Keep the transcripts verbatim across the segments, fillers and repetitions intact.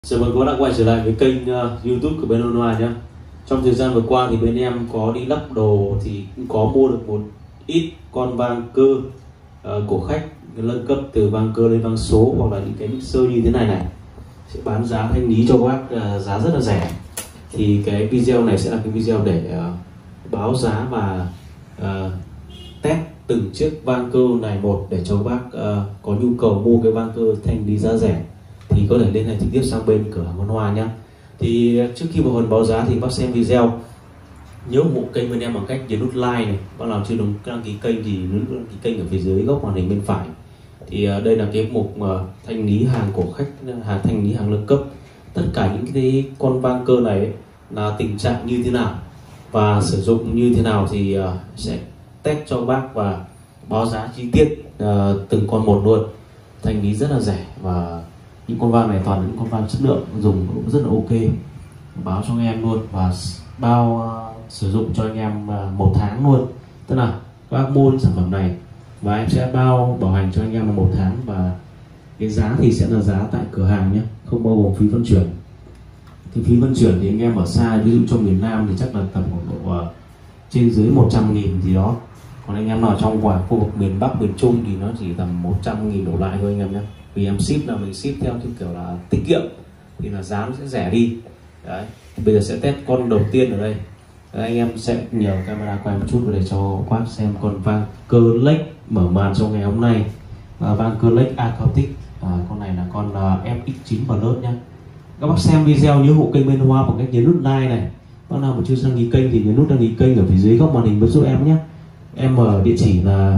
Chào mừng các bạn đã quay trở lại với kênh uh, YouTube của bên Honma nhé. Trong thời gian vừa qua thì bên em có đi lắp đồ thì cũng có mua được một ít con vang cơ uh, của khách nâng cấp từ vang cơ lên vang số, hoặc là những cái mixer như thế này này sẽ bán giá thanh lý cho các bác uh, giá rất là rẻ. Thì cái video này sẽ là cái video để uh, báo giá và uh, test từng chiếc vang cơ này một, để cho các bác uh, có nhu cầu mua cái vang cơ thanh lý giá rẻ thì có thể liên hệ trực tiếp sang bên cửa hàng Honma nhé. Thì trước khi vào phần báo giá thì bác xem video nhớ ủng hộ kênh bên em bằng cách nhấn nút like này. Bác nào chưa đăng đăng ký kênh thì nhấn đăng ký kênh ở phía dưới góc màn hình bên phải. Thì uh, đây là cái mục uh, thanh lý hàng của khách, hàng thanh lý hàng nâng cấp. Tất cả những cái con vang cơ này ấy, là tình trạng như thế nào và sử dụng như thế nào thì uh, sẽ test cho bác và báo giá chi tiết uh, từng con một luôn. Thanh lý rất là rẻ và những con vang này toàn là những con vang chất lượng, dùng cũng rất là ok. Báo cho anh em luôn và bao uh, sử dụng cho anh em uh, một tháng luôn. Tức là các bác mua sản phẩm này và em sẽ bao bảo hành cho anh em là một tháng, và cái giá thì sẽ là giá tại cửa hàng nhé, không bao gồm phí vận chuyển. Thì phí vận chuyển thì anh em ở xa, ví dụ trong miền Nam thì chắc là tầm khoảng độ uh, trên dưới một trăm nghìn gì đó. Còn anh em nào trong ngoài khu vực miền Bắc, miền Trung thì nó chỉ tầm một trăm nghìn đổ lại thôi anh em nhé. Vì em ship là mình ship theo kiểu là tiết kiệm thì là giá nó sẽ rẻ đi. Đấy, thì bây giờ sẽ test con đầu tiên ở đây. Đấy, anh em sẽ nhờ camera quay một chút để cho quát xem con vang cơ lếch mở màn trong ngày hôm nay. À, vang cơ lếch Acoustic. À, con này là con uh, ép ích chín Plus nhé. Các bác xem video nhớ hộ kênh bên Honma bằng cách nhấn nút like này. Bác nào mà chưa đăng ký kênh thì nhấn nút đăng ký kênh ở phía dưới góc màn hình giúp em nhé. Em ở địa chỉ là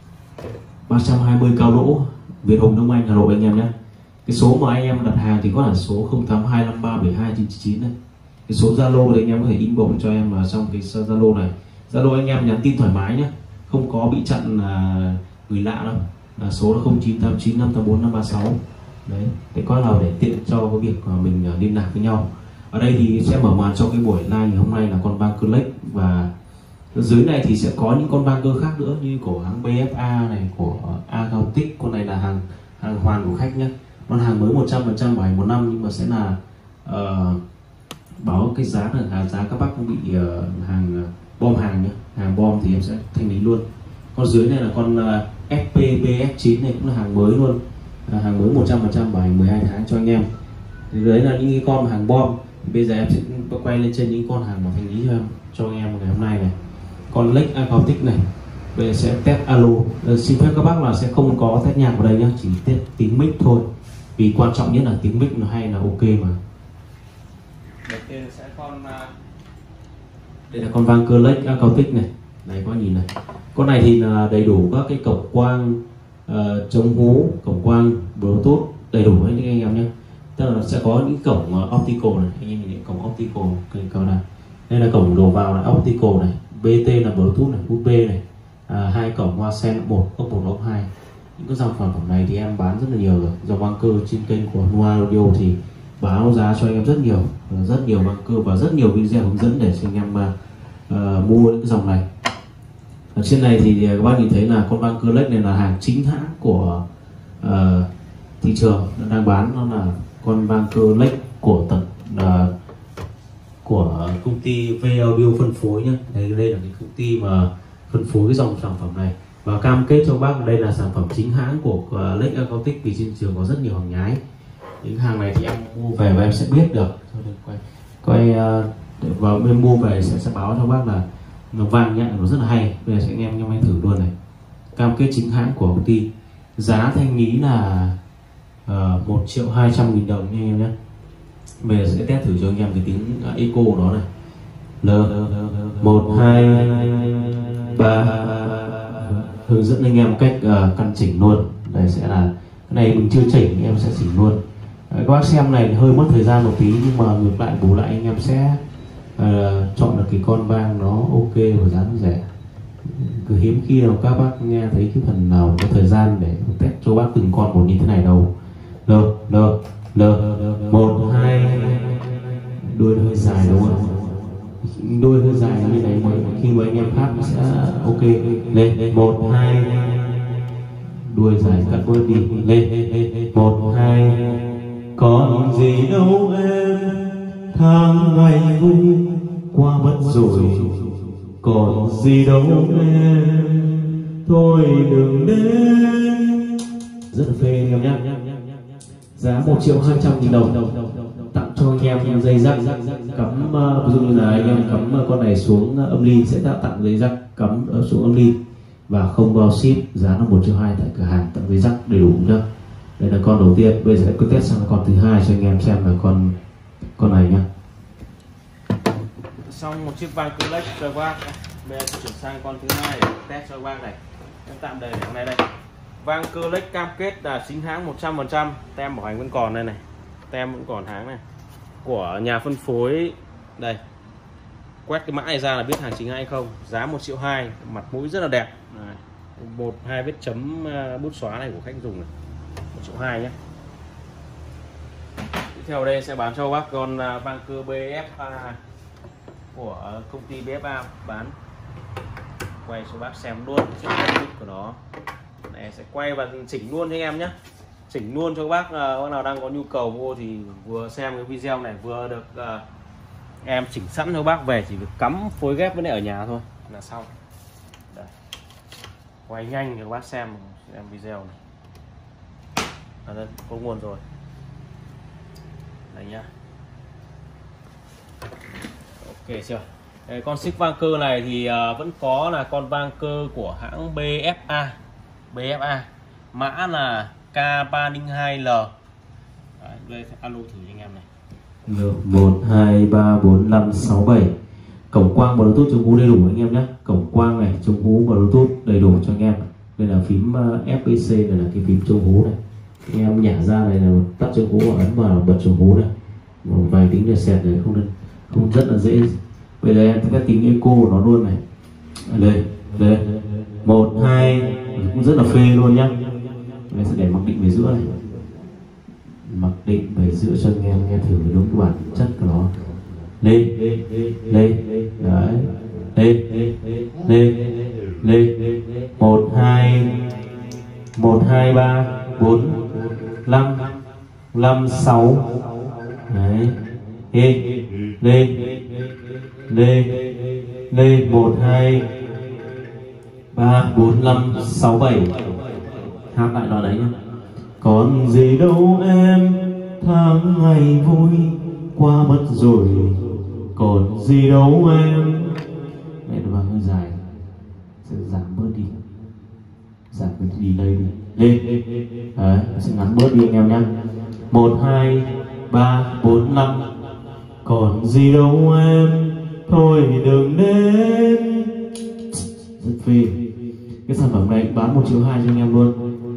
ba trăm hai mươi Cao Lỗ, Việt Hùng, Đông Anh, Hà Nội anh em nhé. Cái số mà anh em đặt hàng thì có là số không tám hai năm ba bảy hai chín chín chín này. Cái số Zalo thì anh em có thể inbox cho em vào trong cái Zalo này. Zalo anh em nhắn tin thoải mái nhé, không có bị chặn là người lạ đâu. Là số là không chín tám chín năm tám bốn năm ba sáu. Đấy, để có nào để tiện cho cái việc mà mình liên lạc với nhau. Ở đây thì sẽ mở màn cho cái buổi live ngày hôm nay là con vang cơ lếch, và dưới này thì sẽ có những con vang cơ khác nữa như của hãng bê ép a này, của Acoustic. Con này là hàng hàng hoàn của khách nhé, con hàng mới một trăm phần trăm bảo hành một năm, nhưng mà sẽ là uh, báo cái giá là giá các bác không bị uh, hàng uh, bom hàng nhé, hàng bom thì em sẽ thanh lý luôn. Con dưới này là con uh, ép pê bê ép chín này, cũng là hàng mới luôn, uh, hàng mới một trăm phần trăm bảo hành mười hai tháng cho anh em. Thì đấy là những cái con mà hàng bom. Thì bây giờ em sẽ quay lên trên những con hàng mà thanh lý cho em cho anh em ngày hôm nay này. Con lếch Acoustic này bây giờ sẽ test alo. Ờ, xin phép các bác là sẽ không có test nhạc vào đây nhá, chỉ test tiếng mic thôi, vì quan trọng nhất là tiếng mic nó hay là ok mà. Đầu tiên sẽ con uh... đây là con vang cơ lếch Acoustic này. Này các bác nhìn này, con này thì là đầy đủ các cái cổng quang, uh, chống hú, cổng quang Bluetooth đầy đủ hết anh em nhé. Tức là sẽ có những cổng uh, optical này, anh em nhìn những cổng optical cái cầu này. Đây là cổng đầu vào là optical này, bê tê là Bluetooth này, u ét bê này, à, hai cổng hoa sen một, ốc một, ốc hai. Những cái dòng sản phẩm này thì em bán rất là nhiều rồi. Dòng vang cơ trên kênh của Honma Audio thì báo giá cho anh em rất nhiều, rất nhiều vang cơ và rất nhiều video hướng dẫn để cho anh em uh, mua những cái dòng này. Ở trên này thì các bác nhìn thấy là con vang cơ lếch này là hàng chính hãng của uh, thị trường đang bán, nó là con vang cơ lếch của tận uh, của công ty vê Audio phân phối nhé. Đây, đây là cái công ty mà phân phối cái dòng sản phẩm này, và cam kết cho bác đây là sản phẩm chính hãng của uh, lếch Acoustic, vì trên trường có rất nhiều hàng nhái. Những hàng này thì em mua về và em sẽ biết được. Quay, quay uh, vào bên mua về sẽ, sẽ báo cho bác là nó vang nhẹ, nó rất là hay. Bây giờ sẽ anh em nhau anh thử luôn này. Cam kết chính hãng của công ty. Giá thanh lý là uh, một triệu hai trăm nghìn đồng nha anh em nhé. Bây giờ sẽ test thử cho anh em cái tiếng echo của nó này. L một hai ba, hướng dẫn anh em cách uh, căn chỉnh luôn. Đây sẽ là cái này mình chưa chỉnh, em sẽ chỉnh luôn. Đấy, các bác xem này hơi mất thời gian một tí, nhưng mà ngược lại bù lại anh em sẽ uh, chọn được cái con vang nó ok và giá nó rẻ. Cứ hiếm khi nào các bác nghe thấy cái phần nào có thời gian để test cho bác từng con một như thế này đâu. L L L một hai, đuôi hơi dài đúng không? Đuôi hơi dài như này mà khi mà anh em hát nó sẽ ok. Lên một hai, đuôi dài cắt bớt đi. Lên một hai, còn gì đâu tháng ngày vui qua mất rồi, còn gì đâu em, thôi đừng đến. Rất là phê anh em nhé. Giá một triệu hai trăm nghìn đồng tặng cho anh em dây rắc cắm, ví dụ như là anh em cắm con này xuống âm ly sẽ tặng dây rắc cắm xuống âm ly và không bao ship. Giá là một triệu hai tại cửa hàng, tặng dây rắc đầy đủ nhá. Đây là con đầu tiên, bây giờ sẽ cứ test sang con thứ hai cho anh em xem là con con này nhá. Xong một chiếc vang Clex cho bác, bây giờ sẽ chuyển sang con thứ hai để test cho bác này. Em tạm để cái này đây. Vang Clex cam kết là chính hãng một trăm phần trăm, tem bảo hành vẫn còn đây này, tem vẫn còn hãng này, của nhà phân phối đây. Quét cái mã này ra là biết hàng chính hay không. Giá một triệu hai, mặt mũi rất là đẹp. Này, một hai vết chấm bút xóa này của khách dùng này, một triệu hai nhé. Tiếp theo đây sẽ bán cho bác con vang cơ bê ép a của công ty bê ép a bán. Quay cho bác xem luôn chiếc của nó. Này sẽ quay và chỉnh luôn cho anh em nhé. Chỉnh luôn cho bác, bác nào đang có nhu cầu mua thì vừa xem cái video này vừa được uh, em chỉnh sẵn cho bác về, chỉ việc cắm phối ghép với này ở nhà thôi là xong. Đây. Quay nhanh cho bác xem xem video này. À, đây, có nguồn rồi. Đây nhá. Ok chưa? Đây, con xích vang cơ này thì uh, vẫn có là con vang cơ của hãng bê ép a. bê ép a mã là K ba không hai L. Đấy, đây alo thử cho anh em này. một hai ba bốn năm sáu bảy. Cổng quang Bluetooth chống hú đầy đủ anh em nhé. Cổng quang này, chống hú Bluetooth đầy đủ cho anh em. Đây là phím ép pê xê, này là cái phím chống hú này. Anh em nhả ra này là tắt chống hú và ấn vào bật chống hú này. Một vài tính reset này không đơn, không rất là dễ. Bây giờ em sẽ tính echo của nó luôn này. Đây, đây. một hai cũng rất là phê luôn nhá. Đây sẽ để mặc định về giữa này. Mặc định về giữa cho anh em nghe thử đúng bản chất của nó. Lên, lên, đấy, lên, lên, lên, một hai, một hai ba bốn năm năm sáu, đấy, lên, lên, lên, lên, một hai ba bốn năm sáu bảy. Hát lại nó đấy nhá. Còn gì đâu em, tháng ngày vui qua mất rồi, còn gì đâu em. Mẹ nó hơi dài, sẽ giảm bớt đi, giảm bớt đi đây đi, lên, đấy, sẽ ngắn bớt đi anh em nhé. Một hai ba bốn năm, còn gì đâu em, thôi đừng đến. Rất phê. Cái sản phẩm này bán một triệu hai cho anh em luôn.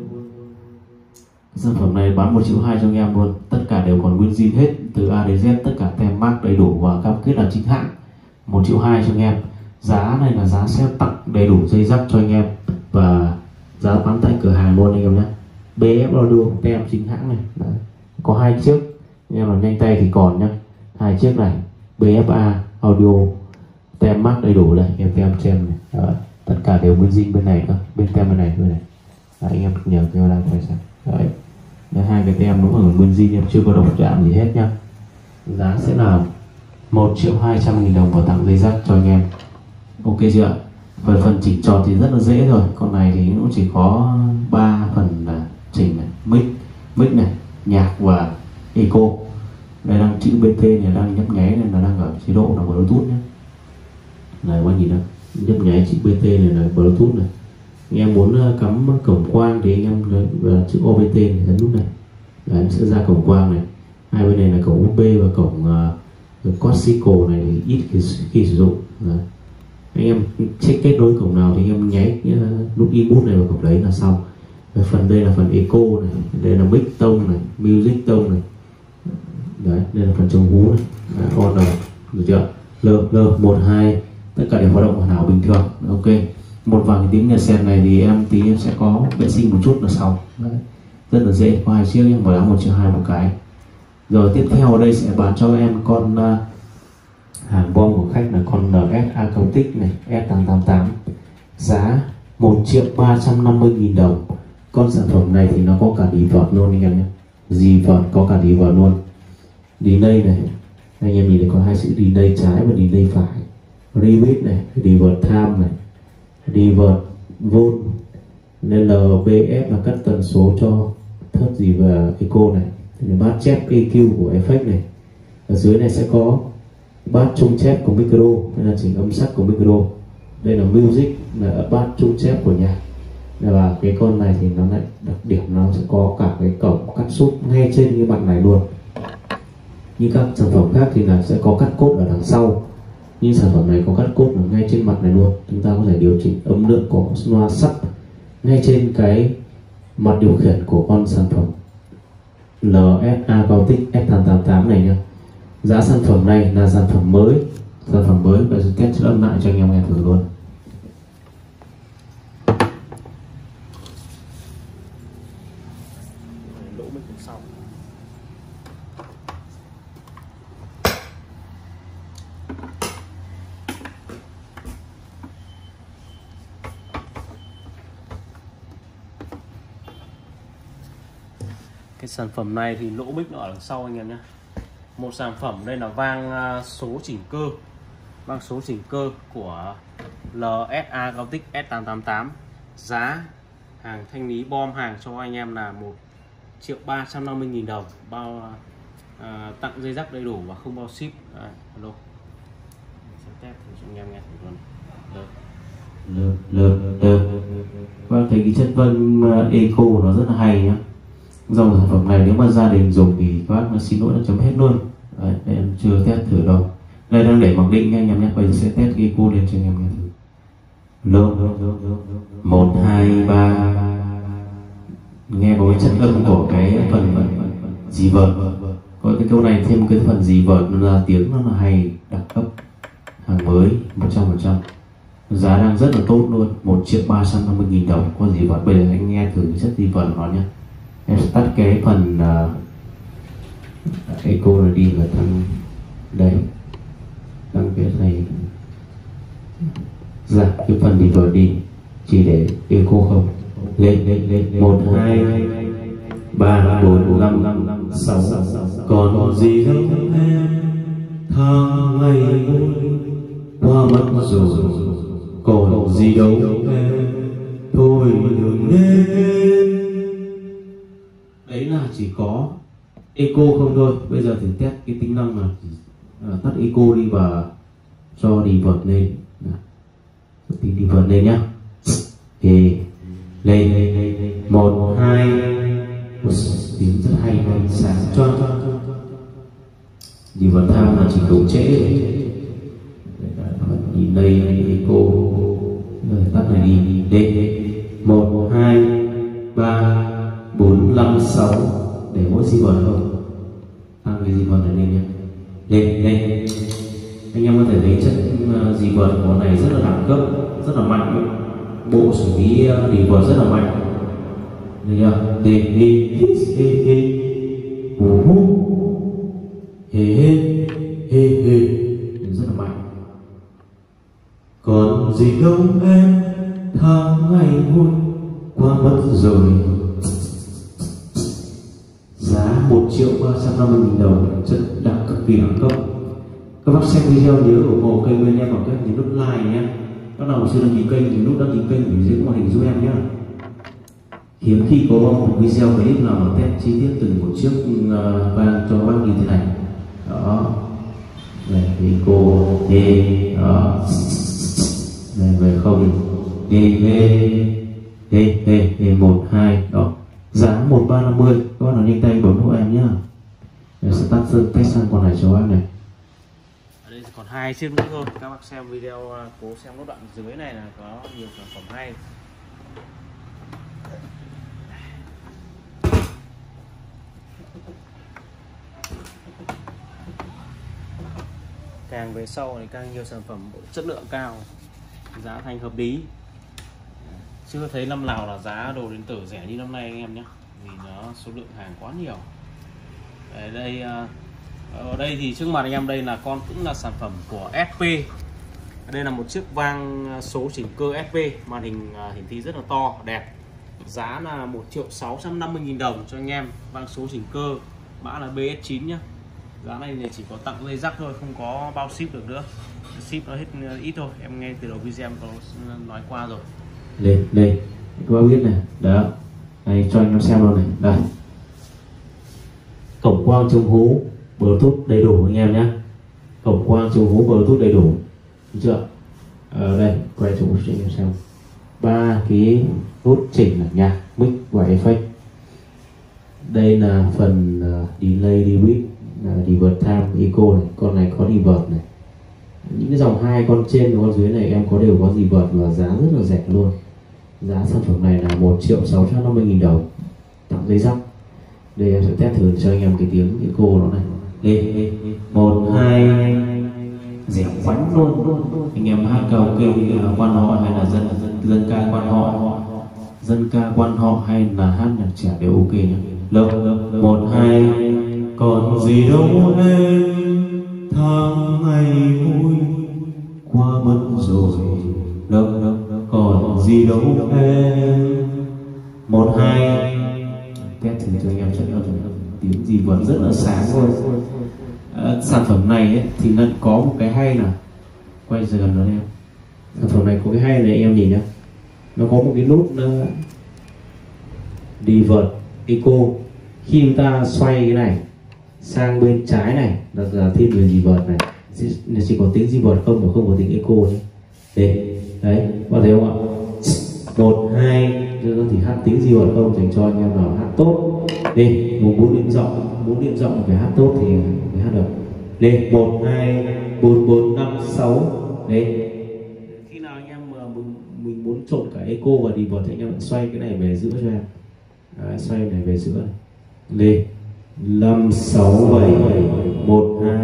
Sản phẩm này bán một triệu hai cho anh em luôn. Tất cả đều còn nguyên zin hết, từ A đến Z, tất cả tem mác đầy đủ và cam kết là chính hãng. Một triệu hai cho anh em. Giá này là giá sẽ tặng đầy đủ dây rắc cho anh em và giá bán tại cửa hàng luôn anh em nhé. bê ép Audio tem chính hãng này. Đấy. Có hai chiếc, anh em làm nhanh tay thì còn nhá. Hai chiếc này bê ép a Audio tem mác đầy đủ này, em tem xem này. Đấy. Tất cả đều nguyên zin bên này cơ, bên tem bên này bên này. Đấy, anh em nhớ theo đang quay xem. Đấy. Đấy, hai cái tem nó ở nguyên zin, em chưa có độc chạm gì hết nhá. Giá sẽ là một triệu hai trăm nghìn đồng và tặng dây rắc cho anh em. Ok chưa? Phần phần chỉnh tròn thì rất là dễ rồi. Con này thì nó chỉ có ba phần là chỉnh này, mic, mic này, nhạc và echo. Đây đang chữ bê tê này đang nhấp nháy nên là đang ở chế độ là Bluetooth nhé. Này các bạn nhìn đâu, nhấp nháy chữ bê tê này là Bluetooth này. Anh em muốn cắm cổng quang thì anh em và chữ o bê tê này ấn nút này. Đấy, nó sẽ ra cổng quang này. Hai bên này là cổng u ét bê và cổng uh, Corsico này thì ít khi, khi sử dụng. Đấy. Anh em check kết nối cổng nào thì anh em nháy uh, nút input này vào cổng đấy là xong. Và phần đây là phần echo này, đây là mic tone này, music tone này. Đấy, đây là phần chống hú này. Đấy, on rồi, được chưa? L, L, một, hai, tất cả đều hoạt động hoàn hảo bình thường. Ok. Một vài cái tiếng nhạc sen này thì em tí em sẽ có vệ sinh một chút là xong. Đấy. Rất là dễ, có hai chiếc em bảo một triệu hai một cái. Rồi tiếp theo ở đây sẽ bán cho em con uh, hàng bom của khách là con en ét Acoustic này, S tám tám tám. Giá một triệu ba trăm năm mươi nghìn đồng. Con sản phẩm này thì nó có cả đi vợt luôn anh em nhé. Dì vợt có cả đi vợt luôn. Delay này, Anh em nhìn thấy có hai chữ delay trái và delay phải, limit này, divert time này, divert volt, nên lờ vê ép là cắt tần số cho thớt gì và echo này, bát chép e quy của effect này. Ở dưới này sẽ có bát trung chép của micro, đây là chỉnh âm sắc của micro. Đây là music, là bát trung chép của nhạc. Và cái con này thì nó lại đặc điểm nó sẽ có cả cái cổng cắt sút ngay trên cái mặt này luôn. Như các sản phẩm khác thì là sẽ có cắt cốt ở đằng sau, nhưng sản phẩm này có cắt cốt ở ngay trên mặt này luôn. Chúng ta có thể điều chỉnh âm lượng của loa sub ngay trên cái mặt điều khiển của con sản phẩm lờ ét a Acoustic F tám tám tám này nhá. Giá sản phẩm này là sản phẩm mới, sản phẩm mới và sẽ test chất âm lại cho anh em nghe thử luôn. Lỗ mic đằng sau. Cái sản phẩm này thì lỗ mic nó ở đằng sau anh em nhé. Một sản phẩm đây là vang số chỉnh cơ, vang số chỉnh cơ của lờ ét a Acoustic S tám tám tám. Giá hàng thanh lý bom hàng cho anh em là một triệu ba trăm năm mươi nghìn đồng, bao à, tặng dây rắc đầy đủ và không bao ship. À, hello. Sẽ test thử cho anh em nghe thử luôn. Được. Được, được, được. Các bạn thấy cái chất vân echo nó rất là hay nhá. Dòng sản phẩm này nếu mà gia đình dùng thì các bác nó xin lỗi nó chấm hết luôn. Đấy, em chưa test thử đâu. Đây đang để mặc định nha anh em nhé. Bây giờ sẽ test cái echo lên cho anh em nghe thử. Lô một hai ba, nghe có cái chất âm của cái phần dì vợt. Có cái câu này thêm cái phần dì vợt là tiếng nó là hay, đẳng cấp, hàng mới một trăm phần trăm. Giá đang rất là tốt luôn, một triệu ba trăm năm mươi nghìn đồng có dì vợt. Bây giờ anh nghe thử chất dì vợt của nó nhé. Em sẽ tắt cái phần uh, echo này đi và tăng đây, tăng cái này, giảm cái phần reverb đi, chỉ để echo không. Lên lên lên một hai ba bốn năm sáu, còn gì đâu em tháng ngày qua mất rồi, còn gì đâu em thôi đừng nên. Đấy là chỉ có echo không thôi. Bây giờ thử test cái tính năng là à, tắt echo đi và cho reverb lên. Tí reverb lên nhá. Thì lên một hai, tiếng rất hay hay sáng cho. Reverb tham là chỉ độ trễ. Nhìn đây echo, tắt này đi. Lên một hai ba bốn năm sáu, để mỗi reverb không, tăng cái reverb này lên nhé. Lên lên anh em có thể thấy chất reverb của này rất là đẳng cấp, rất là mạnh, bộ xử lý reverb rất là mạnh. Đây chưa? Đi đi hê hê hú hú hê hê hê hê, rất là mạnh. Còn gì đâu em tháng ngày muôn qua mất rồi. Giá một triệu ba trăm năm mươi nghìn đồng, chất đẳng cực kỳ đẳng cấp. Các bác xem video nhớ ủng hộ kênh bên em bằng cách nhấn nút like nhé. Các nào chưa đăng ký kênh thì nút đăng ký kênh để dưới màn hình giúp em nhé. Hiếm khi có một video clip nào mà test chi tiết từng một chiếc vang cho bác như thế này. Đó. Này thì cô đi đó. Này về không đi về đi đi một hai đó. Giá một ba năm mươi, các bạn nào nhanh tay bấm hộ em nhé. Em sẽ tắt sơn test sang con này cho em này. Ở đây còn hai chiếc nữa thôi. Các bác xem video cố xem các đoạn dưới này là có nhiều sản phẩm hay. Càng về sau thì càng nhiều sản phẩm chất lượng cao, giá thành hợp lý. Chưa thấy năm nào là giá đồ điện tử rẻ như năm nay anh em nhé, vì nó số lượng hàng quá nhiều. Ở đây ở đây thì trước mặt anh em đây là con cũng là sản phẩm của ét pê. Đây là một chiếc vang số chỉnh cơ ét pê, màn hình hiển thị rất là to đẹp. Giá là một triệu sáu trăm năm mươi nghìn đồng cho anh em. Vang số chỉnh cơ, mã là B S chín nhá. Giá này thì chỉ có tặng dây rắc thôi, không có bao ship được nữa. Ship nó hết ít thôi, em nghe từ đầu video em có nói qua rồi. Đây, đây, các bác biết này, đó, đây cho anh em xem luôn này, đây. Cổng quang chống hố, Bluetooth đầy đủ anh em nhé. Cổng quang chống hố Bluetooth đầy đủ, được chưa? Ở đây, quay chỗ cho anh em xem. Ba cái nút chỉnh là nhạc, mic và effect. Đây là phần uh, delay, debit, uh, reverb time, echo này, con này có reverb này. Những cái dòng hai con trên và con dưới này em có đều có reverb và giá rất là rẻ luôn. Giá sản phẩm này là một triệu sáu trăm năm mươi nghìn đồng, tặng dây rắc. Đây em sẽ test thử cho anh em cái tiếng echo nó này. Đây, một hai, rẻ quánh luôn. Anh em hát karaoke quan họ hay là dân dân ca quan họ, dân ca quan họ hay là hát nhạc trẻ đều ok nhé. Lâu một hai, còn gì đâu em, tháng ngày vui qua mất rồi. Lâu còn gì đâu em, một hai, test thử cho anh em trận âm tiếng gì vẫn rất là sáng luôn. À, sản phẩm này ấy, thì nó có một cái hay là quay giờ gần đó em. Sản phẩm này có cái hay này em nhìn nhá, nó có một cái nút uh, reverb echo. Khi chúng ta xoay cái này sang bên trái này là, là thêm về reverb này, nó chỉ có tiếng reverb không mà không có tiếng echo nhé. Đây, đấy, có thấy không ạ? Một hai, thì hát tiếng reverb không dành cho anh em nào hát tốt. Đi, muốn bốn điểm rộng, bốn điểm rộng phải hát tốt thì mới hát được. Lên một hai bốn bốn năm sáu. Đấy. Khi nào anh em mà mình, mình muốn trộn cả echo và reverb thì anh em xoay cái này về giữa cho em. Đấy, xoay này về giữa này. Lên năm sáu bảy một hai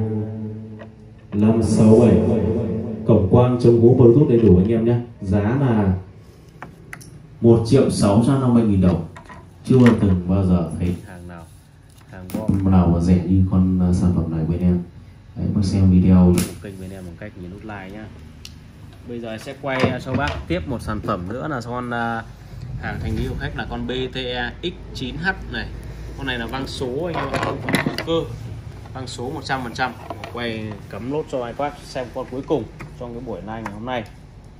năm sáu bảy. Cổng quang chống hố Bluetooth đầy đủ anh em nhé. Giá là một triệu sáu trăm năm mươi nghìn đồng. Chưa từng bao giờ thấy Hàng nào, hàng bom nào mà rẻ như con sản phẩm này bên em. Đấy, bác xem video kênh bên em bằng cách nhấn nút like nhá. Bây giờ sẽ quay cho bác tiếp một sản phẩm nữa là con uh, hàng thành lý của khách là con bê tê e X chín H này. Con này là vang số anh em, không phải vang cơ, vang số một trăm phần trăm. Quay cắm lốt cho iPad xem con cuối cùng trong cái buổi live ngày hôm nay.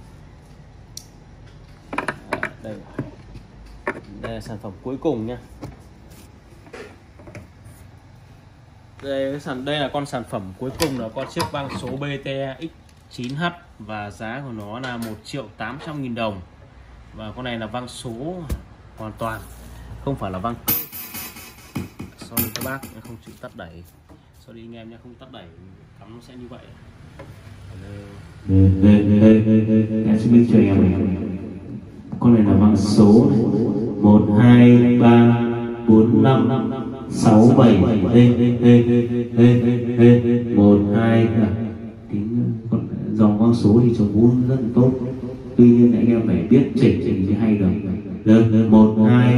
Đây, đây là sản phẩm cuối cùng nhá. Đây, cái sản, đây là con sản phẩm cuối cùng là con chiếc vang số bê tê e X chín H và giá của nó là một triệu tám trăm nghìn đồng. Và con này là vang số hoàn toàn, không phải là vang cơ. Sorry các bác, không chịu tắt đẩy. Sorry anh em nhé, không tắt đẩy cắm nó sẽ như vậy. Em sẽ biết cho em này. Con này là vang số một hai ba bốn năm sáu bảy. Một hai, tính dòng vang số thì chống hú rất là tốt. Tuy nhiên anh em phải biết chỉnh chỉnh thì hay được. Được, một hai.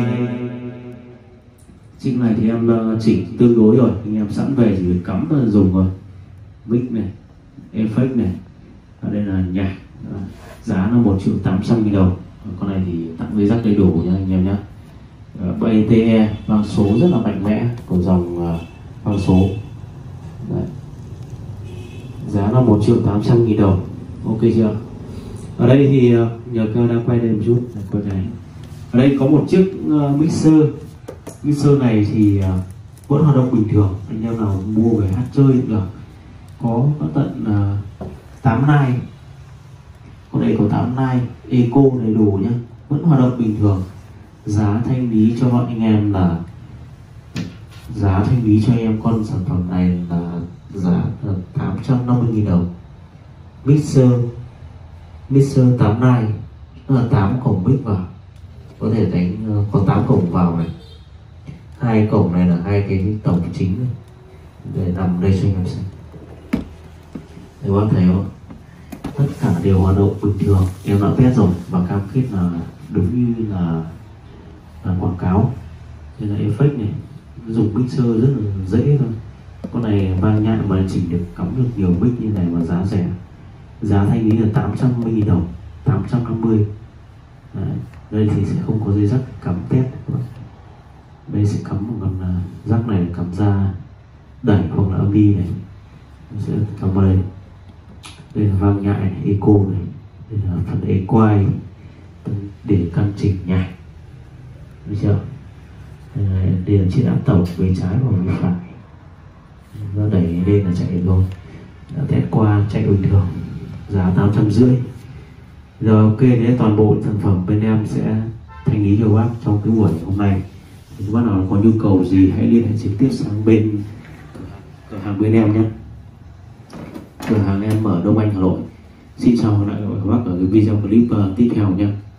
Chiếc này thì em chỉnh tương đối rồi, anh em sẵn về chỉ việc cắm và dùng rồi. Mic này, effect này, ở đây là nhạc. Giá là một triệu tám trăm nghìn đồng. Con này thì tặng dây rắc đầy đủ nha anh em nhé. bê tê e vang số rất là mạnh mẽ của dòng uh, vang số. Đấy. Giá là một triệu tám trăm nghìn đồng. Ok chưa? Ở đây thì uh, nhờ camera quay đây một chút, quay này. Ở đây có một chiếc uh, mixer. Mixer này thì uh, vẫn hoạt động bình thường, anh em nào mua về hát chơi cũng được. Có có tận uh, tám nai. Con này có tám nai, echo đầy đủ nhá, vẫn hoạt động bình thường. Giá thanh lý cho bọn anh em là giá thanh lý cho anh em con sản phẩm này là giá là tám trăm năm mươi nghìn đồng. Mixer Mixer tám nai, tức là tám cổng mic vào, có thể đánh có tám cổng vào này. Hai cổng này là hai cái tổng chính này. Để nằm đây cho anh em xem. Các bạn thấy không? Tất cả đều hoạt động bình thường, em đã test rồi và cam kết là đúng như là là quảng cáo. Đây là effect này, dùng mixer rất là dễ thôi. Con này mang nhãn mà chỉnh được, cắm được nhiều mic như này mà giá rẻ. Giá thanh lý là tám trăm năm mươi nghìn đồng, tám trăm năm mươi. Đấy. Đây thì sẽ không có dây rắc cắm test. Đây sẽ cắm một con rắc này cắm ra đẩy hoặc là âm đi này, nó sẽ cắm vào đây. Đây là vang nhại này, eco này, đây là phần equalize để căn chỉnh nhạc, được chưa? Đây là chiếc áp tổng về trái và về phải, nó đẩy lên là chạy được thôi. Đã test qua chạy bình thường, giá tám trăm rưỡi. Rồi ok, đấy toàn bộ sản phẩm bên em sẽ thanh lý cho bác trong cái buổi hôm nay. Thì các bác nào có nhu cầu gì hãy liên hệ trực tiếp sang bên cửa hàng bên em nhé. Cửa hàng em ở Đông Anh, Hà Nội. Xin chào lại các bác ở cái video clip tiếp theo nhé.